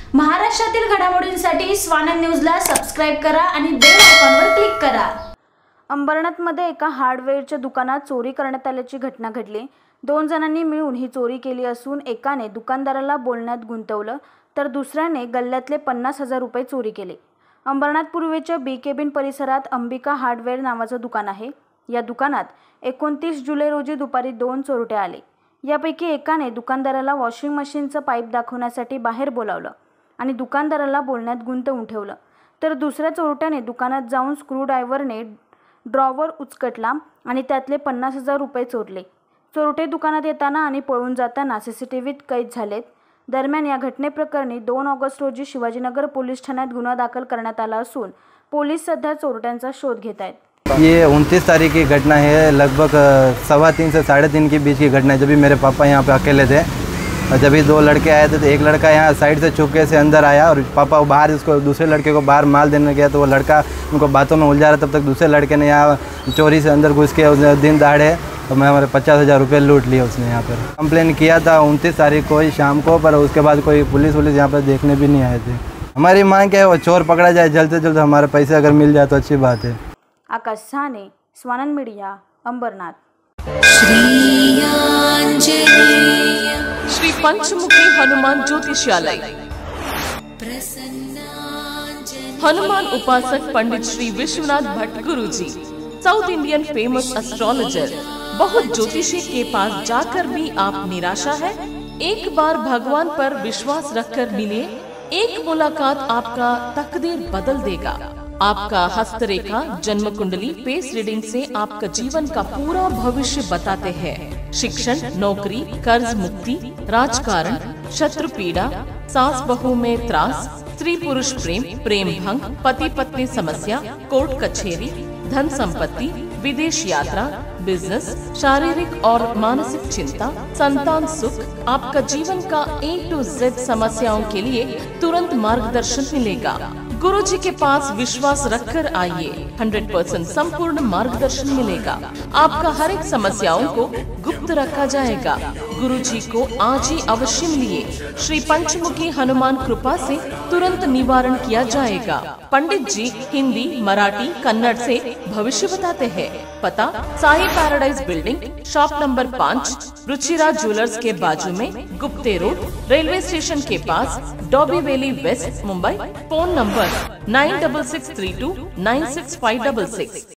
महाराष्ट्रातील घडामोडींसाठी स्वानंद न्यूजला सबस्क्राइब करा आणि बेल आयकॉनवर क्लिक करा। अंबरनाथमध्ये एका हार्डवेअरच्या दुकानात चोरी करण्यात आल्याची घटना घडली। 2 जणांनी मिळून ही चोरी केली असून एकाने दुकानदाराला बोलण्यात गुंतवलं तर दुसऱ्याने गल्ल्यातले 50,000 रुपये चोरी केले। अंबरनाथ पूर्वेच्या बी केबिन परिसरात अंबिका हार्डवेअर नावाचं दुकान आहे। या दुकानात 29 जुलै रोजी दुपारी 2 चोरटे आले। यापैकी एकाने दुकानदाराला वॉशिंग मशीनचं पाईप दाखवण्यासाठी बाहेर बोलावलं आणि दुकानदाराला बोलण्यात गुंतवून ठेवलं, तर दुसऱ्या चोरट्याने दुकानात जाऊन स्क्रूड्रायव्हरने ड्रॉवर उचकटला आणि त्यातले 50,000 रुपये चोरले। चोरटे दुकानात येताना आणि पळून जाताना सीसीटीव्हीत कैद झालेत। दरम्यान या घटनेप्रकरणी 2 ऑगस्ट रोजी शिवाजीनगर पोलीस ठाण्यात गुन्हा दाखल करण्यात आला असून पोलीस सध्या चोरट्यांचा शोध घेत आहेत। ये 29 तारीख की घटना है। लगभग 3:15 से 3:30 के बीच की घटना है। जब भी मेरे पापा यहाँ पे अकेले थे और जब भी 2 लड़के आए थे तो एक लड़का यहाँ साइड से चुपके से अंदर आया और पापा बाहर उसको दूसरे लड़के को बाहर माल देने गया तो वो लड़का उनको बातों में उलझा रहा। तब तक दूसरे लड़के ने यहाँ चोरी से अंदर घुस के उसने दिन दहाड़े तो मैं हमारे 50,000 रुपये लूट लिए उसने। यहाँ पर कंप्लेन किया था 29 तारीख को ही शाम को, पर उसके बाद कोई पुलिस यहाँ पर देखने भी नहीं आए थे। हमारी मांग क्या है, वो चोर पकड़ा जाए जल्द से जल्द, हमारे पैसे अगर मिल जाए तो अच्छी बात है। आकाश साने, स्वानंद मीडिया, अंबरनाथ। श्री पंचमुखी हनुमान ज्योतिषालय। हनुमान उपासक Pandit Shri Vishwanath Bhatt Guruji, south Indian famous astrologer. बहुत ज्योतिषी के पास जाकर भी आप निराशा है? एक बार भगवान पर विश्वास रखकर मिले, एक मुलाकात आपका तकदीर बदल देगा। आपका हस्तरेखा, जन्म कुंडली, फेस रीडिंग से आपका जीवन का पूरा भविष्य बताते हैं। शिक्षण, नौकरी, कर्ज मुक्ति, राजकारण, शत्रु पीड़ा, सास बहू में त्रास, स्त्री पुरुष प्रेम, प्रेम भंग, पति पत्नी समस्या, कोर्ट कचहरी, धन संपत्ति, विदेश यात्रा, बिजनेस, शारीरिक और मानसिक चिंता, संतान सुख, आपका जीवन का A to Z समस्याओं के लिए तुरंत मार्गदर्शन मिलेगा। गुरुजी के पास विश्वास रखकर आइए, 100% संपूर्ण मार्गदर्शन मिलेगा। आपका हर एक समस्याओं को गुप्त रखा जाएगा। गुरुजी को आज ही अवश्य मिलिए। श्री पंचमुखी हनुमान कृपा से तुरंत निवारण किया जाएगा। पंडित जी हिंदी, मराठी, कन्नड़ से भविष्य बताते हैं। पता Sai paradise building, shop number 5, Ruchira jewellers के बाजू में, गुप्ते रोड, रेलवे स्टेशन के पास, Dombivli west, Mumbai. Phone number 9663296566।